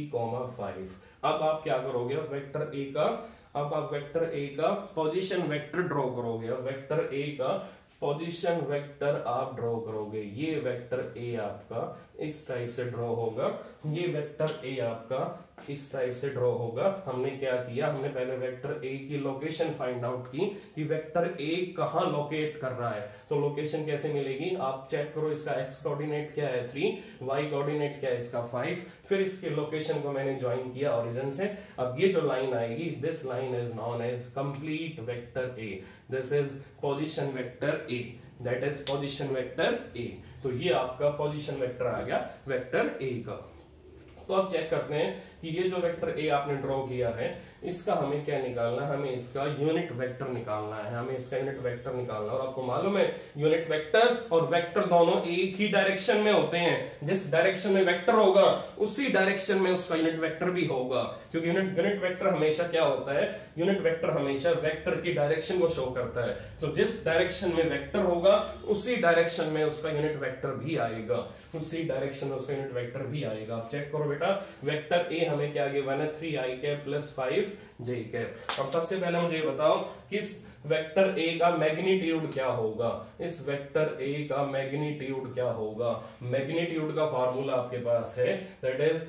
3,5। अब आप क्या करोगे? वेक्टर ए का, अब आप वेक्टर ए का पोजीशन वेक्टर ड्रॉ करोगे। वेक्टर ए का पोजीशन वेक्टर आप ड्रॉ करोगे। ये वेक्टर ए आपका इस टाइप से ड्रॉ होगा, ये वेक्टर ए आपका इस टाइप से ड्रॉ होगा। हमने क्या किया? हमने पहले वेक्टर ए की लोकेशन फाइंड आउट की कि वेक्टर ए कहां लोकेट कर रहा है। तो लोकेशन कैसे मिलेगी? आप चेक करो, इसका एक्स कोऑर्डिनेट क्या है 3, वाई कोऑर्डिनेट क्या है इसका 5, फिर इसके लोकेशन को मैंने ज्वाइन किया ओरिजिन से। अब ये जो लाइन आएगी, this line is known as complete vector A, this is position vector A, that is position vector A. तो ये आपका पोजीशन वेक्टर आ गया वेक्टर ए का। तो अब चेक करते हैं कि ये जो वेक्टर ए आपने ड्रॉ किया है इसका हमें क्या निकालना है? हमें इसका यूनिट वेक्टर निकालना है, हमें इसका यूनिट वेक्टर निकालना है। और आपको मालूम है यूनिट वेक्टर और वेक्टर दोनों एक ही डायरेक्शन में होते हैं। जिस डायरेक्शन में वेक्टर होगा उसी डायरेक्शन में उसका यूनिट वेक्टर भी होगा, क्योंकि यूनिट वेक्टर हमेशा क्या होता है? यूनिट वेक्टर हमेशा वेक्टर की डायरेक्शन को शो करता है। तो जिस डायरेक्शन में वेक्टर होगा उसी डायरेक्शन में उसका यूनिट वेक्टर भी आएगा, उसी डायरेक्शन में उसका यूनिट वेक्टर भी आएगा। आप चेक करो बेटा, वेक्टर ए हमें क्या गिवन है? 3i cap plus 5j cap. अब सबसे पहले मुझे बताओ कि इस वेक्टर ए का मैग्नीट्यूड क्या होगा? इस वेक्टर ए का मैग्नीट्यूड क्या होगा? मैग्नीट्यूड का फॉर्मूला आपके पास है, that is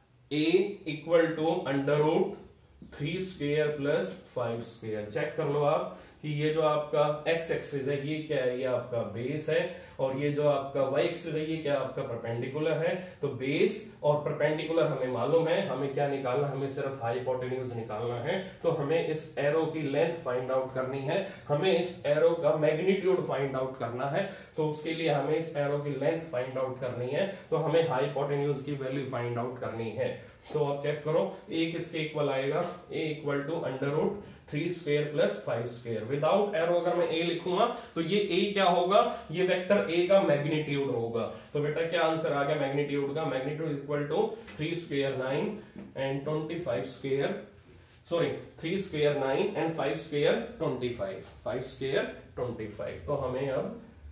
a equal to under root 3 square plus 5 square. Check कर लो आप कि ये जो आपका x एक्सिस है ये क्या है? ये आपका बेस है, और ये जो आपका y एक्सिस है ये क्या आपका परपेंडिकुलर है। तो बेस और परपेंडिकुलर हमें मालूम है, हमें क्या निकालना? हमें सिर्फ हाइपोटेन्यूज निकालना है। तो हमें इस एरो की लेंथ फाइंड आउट करनी है, हमें इस एरो का मैग्नीट्यूड फाइंड आउट करना है। तो उसके लिए हमें इस एरो की लेंथ फाइंड आउट करनी है, तो हमें हाइपोटेन्यूज की वैल्यू फाइंड आउट करनी है। तो आप चेक करो, a किसके इक्वल आएगा? a equal to under root 3 square plus 5 square. Without arrow अगर मैं a लिखूंगा तो ये a क्या होगा? ये वेक्टर a का मैग्नीट्यूड होगा। तो बेटा क्या आंसर आ गया मैग्नीट्यूड का? Magnitude equal to 3 square 9 and 25 square, sorry 3 square 9 and 5 square 25, 5 square 25। तो हमें अब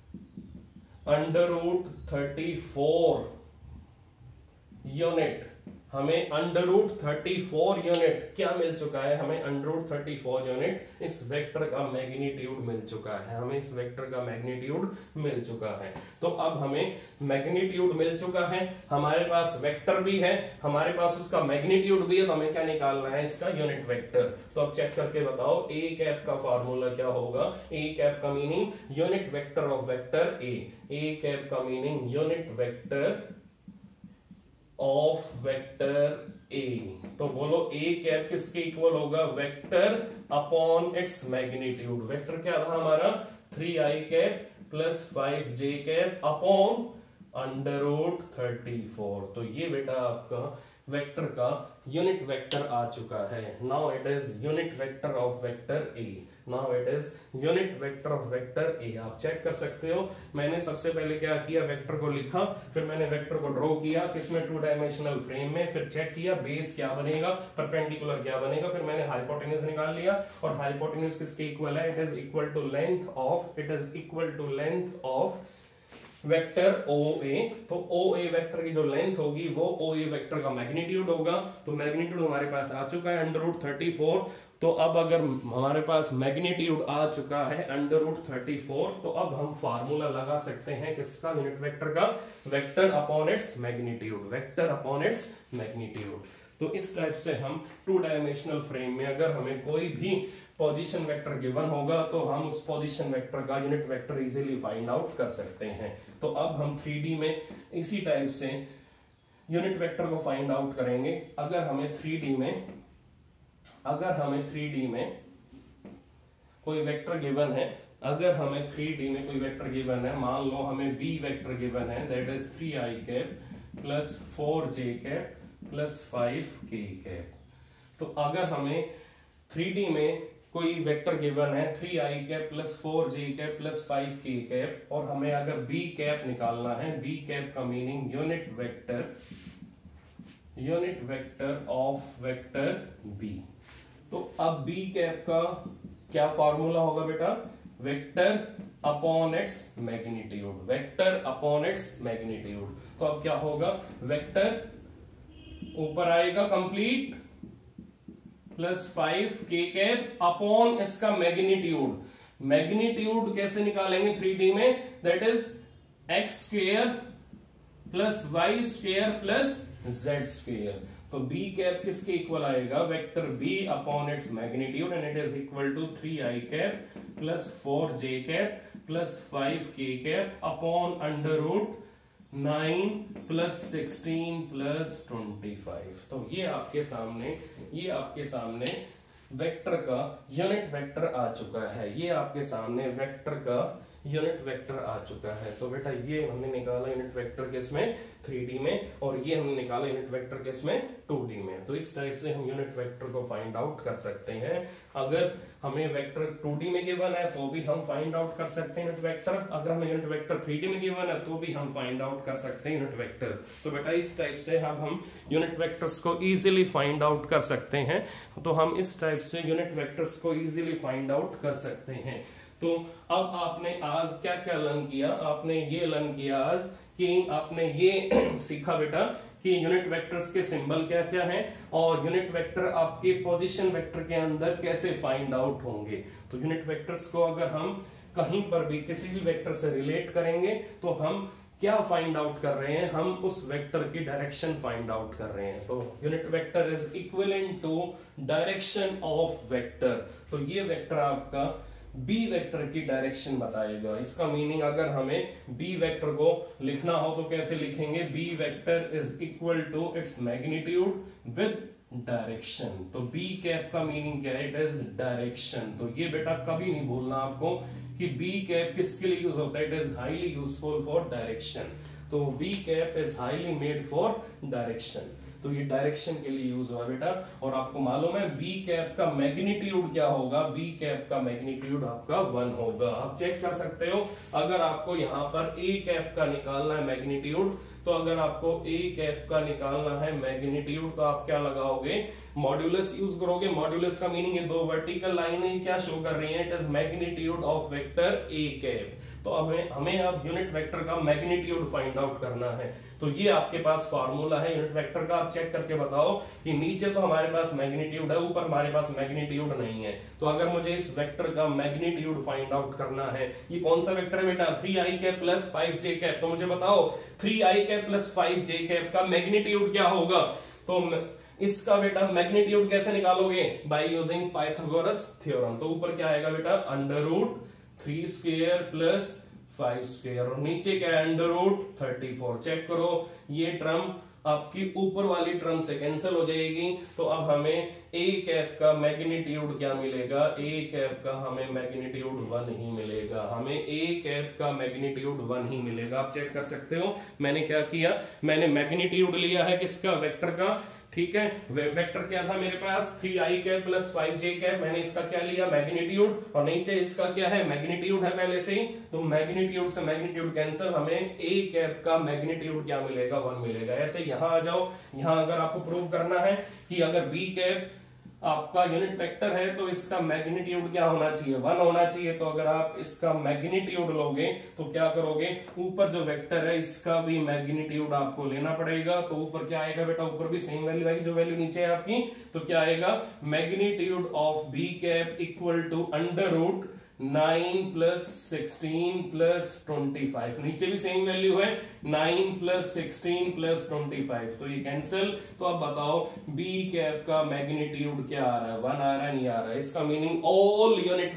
√34 यूनिट, हमें √34 यूनिट क्या मिल चुका है, हमें √34 यूनिट इस वेक्टर का मैग्नीट्यूड मिल चुका है, हमें इस वेक्टर का मैग्नीट्यूड मिल चुका है। तो अब हमें मैग्नीट्यूड मिल चुका है, हमारे पास वेक्टर भी है, हमारे पास उसका मैग्नीट्यूड भी है, तो हमें क्या निकालना है, इसका यूनिट वेक्टर। तो अब चेक करके बताओ ए कैप का फॉर्मूला क्या होगा। ए कैप का meaning unit vector of vector A cap का meaning unit vector of vector A. तो बोलो ए कैप किसके इक्वल होगा, vector upon its magnitude. Vector क्या था हमारा 3i cap plus 5j cap upon √34। तो ये बेटा आपका वेक्टर का यूनिट वेक्टर आ चुका है। Now it is unit vector of vector A, now it is unit vector of vector A. आप चेक कर सकते हो, मैंने सबसे पहले क्या किया, वेक्टर को लिखा, फिर मैंने वेक्टर को ड्रॉ किया किसमें, 2 डायमेंशनल फ्रेम में, फिर चेक किया बेस क्या बनेगा, परपेंडिकुलर क्या बनेगा, फिर मैंने हाइपोटेन्यूज निकाल लिया, और हाइपोटेन्यूज किसके इक्वल है, it is equal to length of, it is equal to length of vector OA। तो OA वेक्टर की जो लेंथ होगी वो OA वेक्टर का मैग्नीट्यूड होगा। तो मैग्नीट्यूड हमारे पास आ चुका है √34। तो अब अगर हमारे पास मैग्नीट्यूड आ चुका है √34, तो अब हम फार्मूला लगा सकते हैं किसका, यूनिट वेक्टर का, vector upon its magnitude, vector upon its magnitude. तो इस टाइप से हम 2 डायमेंशनल फ्रेम में अगर हमें कोई भी पोजीशन वेक्टर गिवन होगा तो हम उस पोजीशन वेक्टर का unit vector easily find out कर सकते हैं। तो अब हम 3D में इसी टाइप से यूनिट वेक्टर को फाइंड आउट करेंगे। अगर हमें 3D में कोई वेक्टर गिवन है, अगर हमें 3D में कोई वेक्टर गिवन है, मान लो हमें B वेक्टर गिवन है, that is 3i cap plus 4j cap plus 5k cap. तो अगर हमें 3D में कोई वेक्टर गिवन है 3i cap plus 4j cap plus 5k cap, और हमें अगर b कैप निकालना है, b कैप का meaning unit vector of vector b। तो अब b कैप का क्या फॉर्मूला होगा बेटा, vector upon its magnitude, vector upon its magnitude. तो अब क्या होगा, वेक्टर ऊपर आएगा complete plus 5k cap upon इसका मैग्नीट्यूड। मैग्नीट्यूड कैसे निकालेंगे 3D में, that is x square plus y square plus z square. तो b कैप किसके इक्वल आएगा, vector b upon its magnitude, and it is equal to 3i cap plus 4j cap plus 5k cap upon √9 plus 16 plus 25। तो ये आपके सामने vector का unit vector आ चुका है, ये आपके सामने वेक्टर का यूनिट वेक्टर आ चुका है। तो बेटा ये हमने निकाला यूनिट वेक्टर किसमें, 3D में, और ये हमने निकाला यूनिट वेक्टर किसमें, 2D में। तो इस टाइप से हम यूनिट वेक्टर को फाइंड आउट कर सकते हैं। अगर हमें वेक्टर 2D में गिवन है तो भी हम फाइंड आउट कर सकते हैं यूनिट वेक्टर, अगर हमें यूनिट वेक्टर 3D में गिवन है तो भी हम फाइंड आउट कर सकते हैं यूनिट वेक्टर। तो बेटा इस टाइप से अब हम यूनिट वेक्टर्स को इजीली फाइंड आउट कर सकते हैं। तो हम इस टाइप से यूनिट वेक्टर्स को इजीली फाइंड आउट कर सकते हैं। तो अब आपने आज क्या क्या लर्न किया, आपने ये लर्न किया आज कि आपने ये सीखा बेटा कि यूनिट वेक्टर्स के सिंबल क्या क्या हैं, और यूनिट वेक्टर आपके पोजीशन वेक्टर के अंदर कैसे फाइंड आउट होंगे। तो यूनिट वेक्टर्स को अगर हम कहीं पर भी किसी भी वेक्टर से रिलेट करेंगे तो हम क्या फाइंड आउट कर रहे हैं, हम उस वेक्टर की डायरेक्शन फाइंड आउट कर रहे हैं। तो unit vector is equivalent to direction of vector. तो ये वेक्टर आपका बी वेक्टर की डायरेक्शन बताएगा। इसका मीनिंग अगर हमें बी वेक्टर को लिखना हो तो कैसे लिखेंगे, B vector is equal to its magnitude with direction. तो बी कैप का मीनिंग क्या है, इट इज डायरेक्शन। तो ये बेटा कभी नहीं भूलना आपको कि बी कैप किसके लिए यूज होता है, it is highly useful for direction. तो B cap is highly made for direction. तो ये डायरेक्शन के लिए यूज हुआ बेटा। और आपको मालूम है बी कैप का मैग्नीट्यूड क्या होगा, बी कैप का मैग्नीट्यूड आपका 1 होगा। आप चेक कर सकते हो, अगर आपको यहाँ पर ए कैप का निकालना है मैग्नीट्यूड, तो अगर आपको ए कैप का निकालना है मैग्नीट्यूड तो आप क्या लगाओगे, मॉड्यूलस यूज करोगे। मॉड्यूलस का मीनिंग ये 2 वर्टिकल लाइनें क्या शो कर रही हैं, it is magnitude of vector A cap. तो हमें हमें अब यूनिट वेक्टर का मैग्नीट्यूड फाइंड आउट करना है। तो ये आपके पास फॉर्मूला है यूनिट वेक्टर का। आप चेक करके बताओ कि नीचे तो हमारे पास मैग्नीट्यूड है, ऊपर हमारे पास मैग्नीट्यूड नहीं है। तो अगर मुझे इस वेक्टर का मैग्नीट्यूड फाइंड आउट करना है, ये कौन सा वेक्टर है बेटा, 3i प्लस 5j, तो मुझे बताओ 3i प्लस 5j का मैग्नीट्यूड क्या होगा। तो इसका बेटा मैग्नीट्यूड कैसे निकालोगे, बाय यूजिंग पाइथागोरस थ्योरम। तो ऊपर क्या आएगा बेटा, under root 3 square plus 5 square, और नीचे क्या है, अंडर रूट 34। चेक करो ये टर्म आपकी ऊपर वाली टर्म से कैंसिल हो जाएगी। तो अब हमें a कैप का मैग्नीट्यूड क्या मिलेगा, a कैप का हमें मैग्नीट्यूड 1 ही मिलेगा, हमें a कैप का मैग्नीट्यूड 1 ही मिलेगा। आप चेक कर सकते हो मैंने क्या किया, मैंने मैग्नीट्यूड लिया है किसका, वेक्टर का, ठीक है। वेक्टर क्या था मेरे पास, 3i cap plus 5j cap, मैंने इसका क्या लिया, मैग्नीट्यूड, और नीचे इसका क्या है, मैग्नीट्यूड है पहले से ही। तो मैग्नीट्यूड से मैग्नीट्यूड कैंसिल, हमें a कैप का मैग्नीट्यूड क्या मिलेगा, 1 मिलेगा। ऐसे यहां आ जाओ, यहां अगर आपको प्रूव करना है कि अगर b कैप आपका यूनिट वेक्टर है तो इसका मैग्नीट्यूड क्या होना चाहिए, 1 होना चाहिए। तो अगर आप इसका मैग्नीट्यूड लोगे तो क्या करोगे, ऊपर जो वेक्टर है इसका भी मैग्नीट्यूड आपको लेना पड़ेगा। तो ऊपर क्या आएगा बेटा, ऊपर भी सेम वैल्यू आएगी जो वैल्यू नीचे है आपकी। तो क्या आएगा, magnitude of B cap equal to under root 9 plus 16 plus 25, नीचे भी सेम वैल्यू है 9 प्लस 16 प्लस 25, तो ये कैंसिल। तो अब बताओ बी कैप का मैग्नीट्यूड क्या आ रहा है, 1 आ रहा है, नहीं आ रहा है। इसका meaning all unit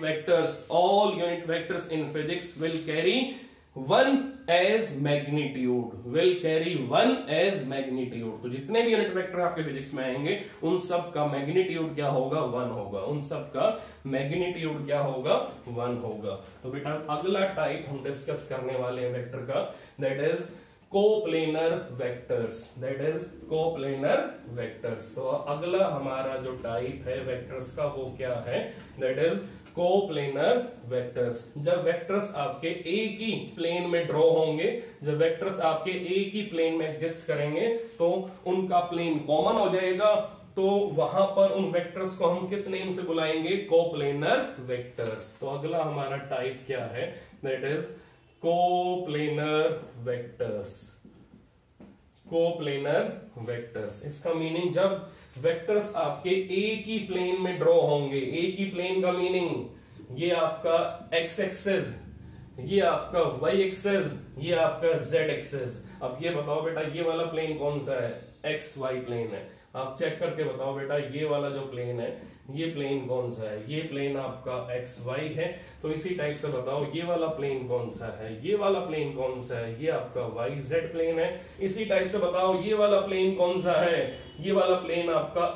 vectors in physics will carry 1 as magnitude, will carry 1 as magnitude. तो जितने भी यूनिट वेक्टर आपके फिजिक्स में आएंगे उन सब का मैग्नीट्यूड क्या होगा, 1 होगा, उन सब का मैग्नीट्यूड क्या होगा, 1 होगा। तो बेटा अगला टाइप हम डिस्कस करने वाले हैं वेक्टर का, that is coplanar vectors, that is coplanar vectors. तो अगला हमारा जो टाइप है वेक्टर्स का वो क्या है, दैट इज कोप्लेनर वेक्टर्स। जब वेक्टर्स आपके एक ही प्लेन में ड्रॉ होंगे, जब वेक्टर्स आपके एक ही प्लेन में एग्जिस्ट करेंगे तो उनका प्लेन कॉमन हो जाएगा। तो वहां पर उन वेक्टर्स को हम किस नेम से बुलाएंगे, कोप्लेनर वेक्टर्स। तो अगला हमारा टाइप क्या है, that is coplanar vectors, coplanar vectors. इसका मीनिंग जब वेक्टर्स आपके एक ही प्लेन में ड्रॉ होंगे, एक ही प्लेन का मीनिंग ये आपका x एक्सेस, ये आपका y एक्सेस, ये आपका z एक्सेस। अब ये बताओ बेटा ये वाला प्लेन कौन सा है, XY प्लेन है। आप चेक करके बताओ बेटा ये वाला जो प्लेन है ये प्लेन कौन सा है, ये प्लेन आपका XY है। तो इसी टाइप से बताओ ये वाला प्लेन कौन सा है, ये वाला प्लेन कौन सा है, ये आपका YZ प्लेन है। इसी टाइप से बताओ ये वाला प्लेन कौन सा है, ये वाला प्लेन आपका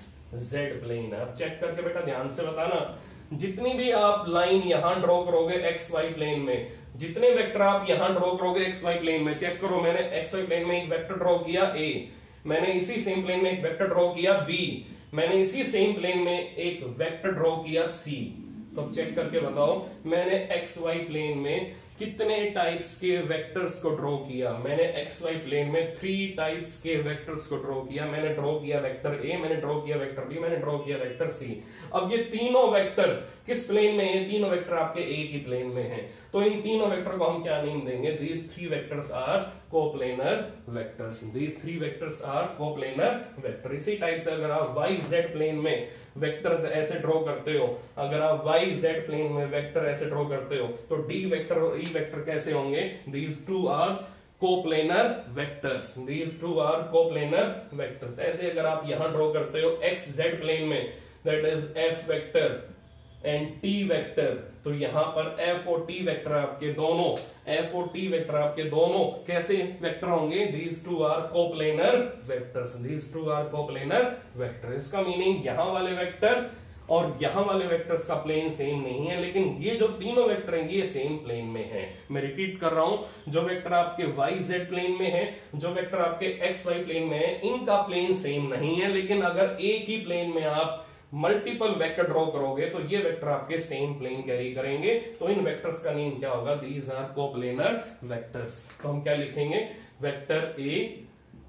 XZ प्लेन है। अब चेक करके बेटा ध्यान से बताना, जितनी भी आप लाइन यहां ड्रॉ करोगे XY प्लेन में, जितने वेक्टर आप यहां ड्रॉ करोगे XY प्लेन में, चेक करो मैंने XY प्लेन में एक वेक्टर ड्रॉ किया A, मैंने इसी सेम प्लेन में एक वेक्टर ड्रॉ किया B, मैंने इसी सेम प्लेन में एक वेक्टर ड्रॉ किया C। तो चेक करके बताओ मैंने XY प्लेन में कितने टाइप्स के वेक्टर्स को ड्रॉ किया। मैंने XY प्लेन में 3 टाइप्स के वेक्टर्स को ड्रॉ किया। मैंने ड्रॉ किया वेक्टर A, मैंने ड्रॉ किया वेक्टर B, मैंने ड्रॉ किया वेक्टर C। अब ये तीनों वेक्टर किस प्लेन में है, तीनों वेक्टर आपके एक ही प्लेन में हैं। तो इन तीनों वेक्टर को हम क्या नेम देंगे, these 3 vectors are coplanar vectors, these 3 vectors are coplanar vector। इसी टाइप से अगर आप YZ प्लेन में वेक्टर्स ऐसे ड्रॉ करते हो, अगर आप YZ प्लेन में वेक्टर ऐसे ड्रॉ करते हो तो D वेक्टर और E वेक्टर कैसे होंगे, these 2 are coplanar vectors, these 2 are coplanar vectors। ऐसे अगर आप यहां ड्रॉ करते हो XZ प्लेन में, that is F vector and T vector, तो यहां पर F और T वेक्टर आपके दोनों, F और T वेक्टर आपके दोनों कैसे वेक्टर होंगे, these 2 are coplanar vectors, these 2 are coplanar vector। इसका मीनिंग यहां वाले वेक्टर और यहां वाले वेक्टर्स का प्लेन सेम नहीं है, लेकिन ये जो तीनों वेक्टर हैं ये सेम प्लेन में हैं। मैं रिपीट कर रहा हूं, जो वेक्टर आपके YZ प्लेन में है, जो वेक्टर आपके XY प्लेन में है, इनका प्लेन सेम नहीं है। लेकिन अगर एक ही प्लेन में आप मल्टीपल वेक्टर ड्रॉ करोगे तो ये वेक्टर आपके सेम प्लेन कैरी करेंगे। तो इन वेक्टर्स का नेम क्या होगा, दीज आर कोप्लेनर वेक्टर्स। तो हम क्या लिखेंगे, vector A,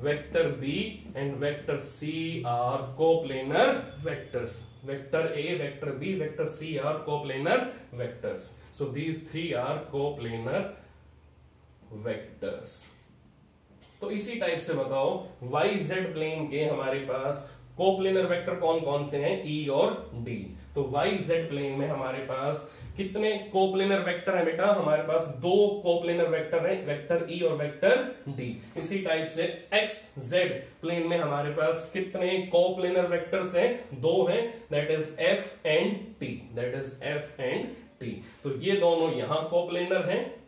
vector B and vector C are coplanar vectors. Vector A, vector B, vector C are coplanar vectors. So these three are coplanar vectors. तो इसी type से बताओ YZ प्लेन के हमारे पास कोप्लेनर वेक्टर कौन कौन से हैं, E और D. तो YZ प्लेन में हमारे पास कितने कोप्लेनर वेक्टर है बेटा, हमारे पास दो कोप्लेनर वेक्टर है, वेक्टर E और वेक्टर D. इसी टाइप से XZ प्लेन में हमारे पास कितने कोप्लेनर वेक्टर्स हैं, दो हैं, that is F and T, that is F and T. तो ये दोनों यहां कोप्लेनर हैं